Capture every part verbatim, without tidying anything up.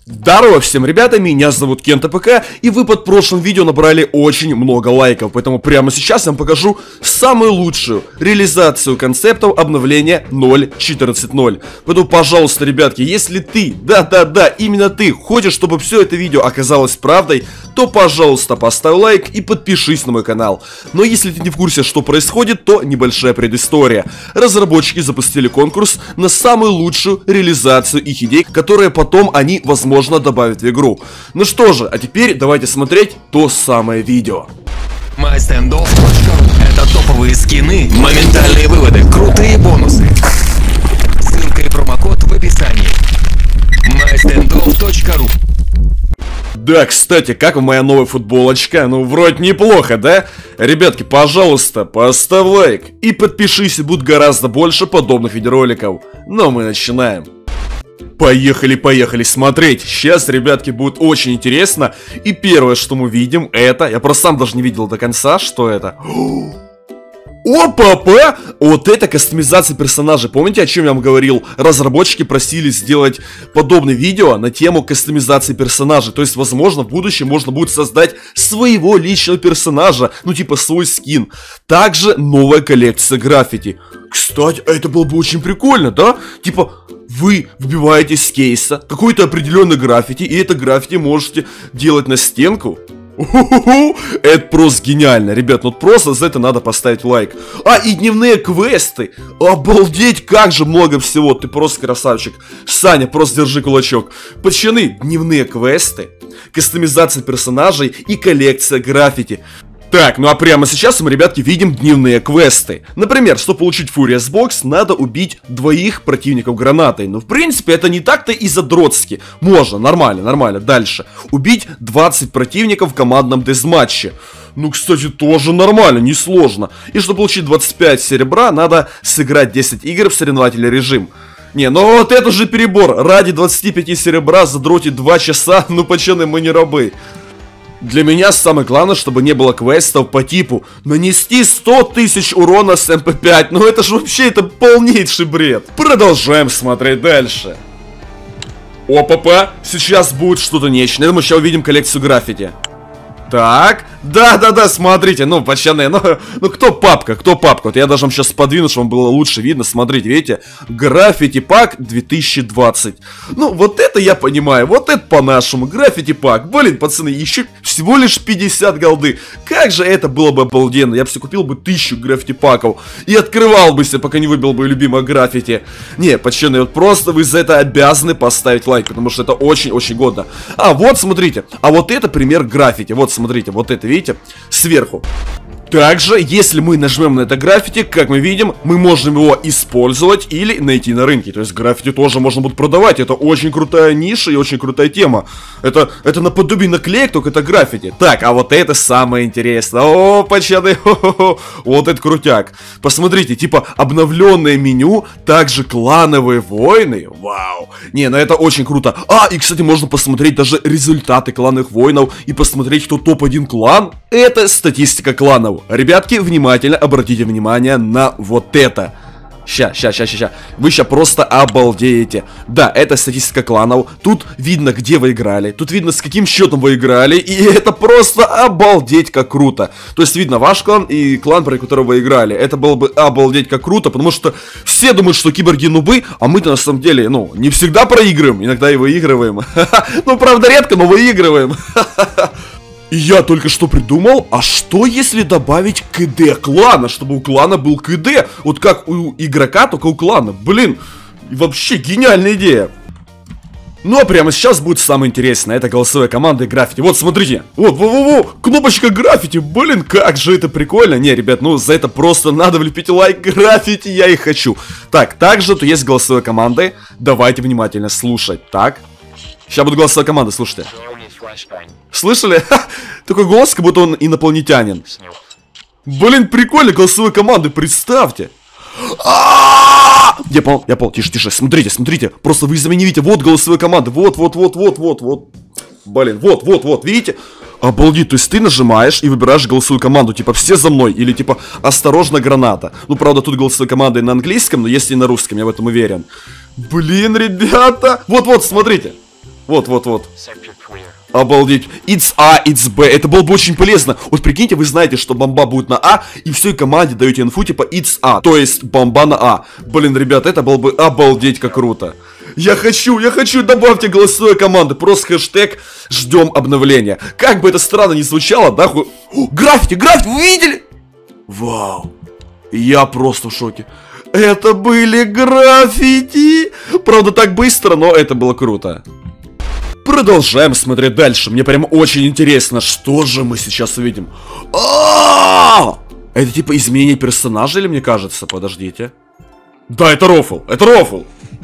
Здорово всем, ребята, меня зовут Кент АПК, и вы под прошлым видео набрали очень много лайков, поэтому прямо сейчас я вам покажу самую лучшую реализацию концептов обновления ноль точка четырнадцать ноль. Поэтому, пожалуйста, ребятки, если ты, да-да-да, именно ты, хочешь, чтобы все это видео оказалось правдой, то, пожалуйста, поставь лайк и подпишись на мой канал. Но если ты не в курсе, что происходит, то небольшая предыстория. Разработчики запустили конкурс на самую лучшую реализацию их идей, которые потом они, возможно, добавить в игру. Ну что же, а теперь давайте смотреть то самое видео. MyStandOff точка ру — это топовые скины, моментальные выводы, крутые бонусы. Ссылка и промокод в описании. MyStandOff точка ру. Да, кстати, как моя новая футболочка? Ну, вроде неплохо, да? Ребятки, пожалуйста, поставь лайк и подпишись, и будет гораздо больше подобных видеороликов. Но мы начинаем. Поехали, поехали смотреть. Сейчас, ребятки, будет очень интересно. И первое, что мы видим, это... Я просто сам даже не видел до конца, что это. Опа-па! Вот это кастомизация персонажей. Помните, о чем я вам говорил? Разработчики просили сделать подобное видео на тему кастомизации персонажей. То есть, возможно, в будущем можно будет создать своего личного персонажа. Ну, типа, свой скин. Также новая коллекция граффити. Кстати, это было бы очень прикольно, да? Типа... Вы вбиваете с кейса какой-то определенный граффити, и это граффити можете делать на стенку. У-ху-ху-ху! Это просто гениально, ребят, ну просто за это надо поставить лайк. А, и дневные квесты. Обалдеть, как же много всего. Ты просто красавчик. Саня, просто держи кулачок. Пацаны, дневные квесты, кастомизация персонажей и коллекция граффити. Так, ну а прямо сейчас мы, ребятки, видим дневные квесты. Например, чтобы получить Furious Box, надо убить двоих противников гранатой. Но в принципе это не так-то и задротски. Можно, нормально, нормально. Дальше. Убить двадцать противников в командном дезматче. Ну, кстати, тоже нормально, несложно. И чтобы получить двадцать пять серебра, надо сыграть десять игр в соревновательный режим. Не, ну вот это же перебор. Ради двадцати пяти серебра задротить два часа, ну пацаны, мы не рабы. Для меня самое главное, чтобы не было квестов по типу нанести сто тысяч урона с эм пэ пять. Ну это же вообще, это полнейший бред. Продолжаем смотреть дальше. Опа-па, сейчас будет что-то нечто. Мы сейчас увидим коллекцию граффити. Так, да-да-да, смотрите, ну, пацаны, ну, ну, кто папка, кто папка? Вот я даже вам сейчас подвину, чтобы вам было лучше видно, смотрите, видите, граффити пак две тысячи двадцать. Ну, вот это я понимаю, вот это по-нашему, граффити пак, блин, пацаны, еще всего лишь пятьдесят голды. Как же это было бы обалденно, я бы себе купил бы тысячу граффити паков и открывал бы себе, пока не выбил бы любимое граффити. Не, пацаны, вот просто вы за это обязаны поставить лайк, потому что это очень-очень годно. А, вот, смотрите, а вот это пример граффити, вот, смотрите, вот это, видите, сверху. Также, если мы нажмем на это граффити, как мы видим, мы можем его использовать или найти на рынке. То есть граффити тоже можно будет продавать. Это очень крутая ниша и очень крутая тема. Это, это наподобие наклеек, только это граффити. Так, а вот это самое интересное. О, пацаны, вот это крутяк. Посмотрите, типа обновленное меню, также клановые войны. Вау. Не, ну это очень круто. А, и, кстати, можно посмотреть даже результаты клановых воинов и посмотреть, кто топ один клан. Это статистика кланов. Ребятки, внимательно обратите внимание на вот это. Ща, ща, ща, ща, ща. Вы ща просто обалдеете. Да, это статистика кланов. Тут видно, где вы играли. Тут видно, с каким счетом вы играли. И это просто обалдеть как круто. То есть видно ваш клан и клан, про который вы играли. Это было бы обалдеть как круто. Потому что все думают, что киборги нубы. А мы-то на самом деле, ну, не всегда проигрываем. Иногда и выигрываем. Ну, правда, редко, но выигрываем. И я только что придумал, а что если добавить КД клана, чтобы у клана был КД? Вот как у игрока, только у клана. Блин, вообще гениальная идея. Ну а прямо сейчас будет самое интересное, это голосовая команда и граффити. Вот смотрите, вот, во-во-во, кнопочка граффити, блин, как же это прикольно. Не, ребят, ну за это просто надо влепить лайк, граффити, я и хочу. Так, также тут есть голосовые команды, давайте внимательно слушать, так. Сейчас будет голосовая команда, слушайте. Слышали? Такой голос, как будто он инопланетянин. Блин, прикольно, голосовые команды, представьте. Я понял, я понял, тише, тише, смотрите, смотрите. Просто вы замените, вот голосовые команды, вот, вот, вот, вот, вот, вот. Блин, вот, вот, вот, видите? Обалдеть, то есть ты нажимаешь и выбираешь голосовую команду, типа все за мной, или типа осторожно, граната. Ну, правда, тут голосовые команды на английском, но есть и на русском, я в этом уверен. Блин, ребята, вот-вот, смотрите. Вот, вот, вот. Обалдеть. It's A, it's B. Это было бы очень полезно. Вот прикиньте, вы знаете, что бомба будет на А, и всей команде даете инфу типа it's A. То есть бомба на А. Блин, ребят, это было бы обалдеть как круто. Я хочу, я хочу, добавьте голосовые команды. Просто хэштег ждем обновления. Как бы это странно ни звучало, да? Ху... О, граффити, граффити, вы видели? Вау. Я просто в шоке. Это были граффити. Правда, так быстро, но это было круто. Продолжаем смотреть дальше. Мне прям очень интересно, что же мы сейчас увидим. А-а-а! Это типа изменение персонажа, или мне кажется? Подождите. Да, это рофл. Это рофл.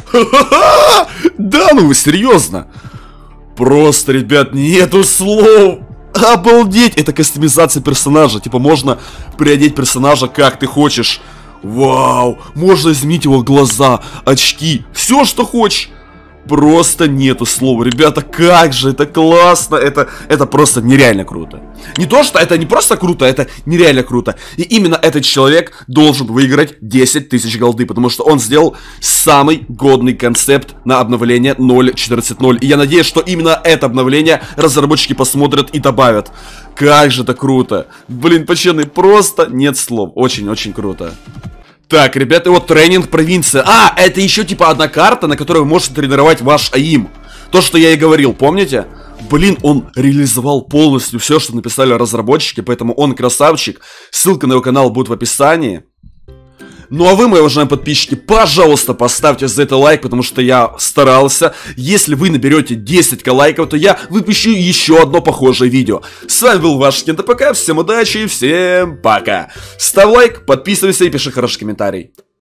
Да, ну вы серьезно? Просто, ребят, нету слов. Обалдеть. Это кастомизация персонажа. Типа можно приодеть персонажа как ты хочешь. Вау. Можно изменить его глаза, очки. Все, что хочешь. Просто нету слов. Ребята, как же это классно. Это, это просто нереально круто. Не то, что это не просто круто, это нереально круто. И именно этот человек должен выиграть десять тысяч голды, потому что он сделал самый годный концепт на обновление ноль четырнадцать ноль. И я надеюсь, что именно это обновление разработчики посмотрят и добавят. Как же это круто. Блин, пацаны, просто нет слов. Очень-очень круто. Так, ребята, вот тренинг провинция. А, это еще типа одна карта, на которой вы можете тренировать ваш АИМ. То, что я и говорил, помните? Блин, он реализовал полностью все, что написали разработчики, поэтому он красавчик. Ссылка на его канал будет в описании. Ну а вы, мои уважаемые подписчики, пожалуйста, поставьте за это лайк, потому что я старался. Если вы наберете десять ка лайков, то я выпущу еще одно похожее видео. С вами был ваш КентАПК, всем удачи и всем пока. Ставь лайк, подписывайся и пиши хороший комментарий.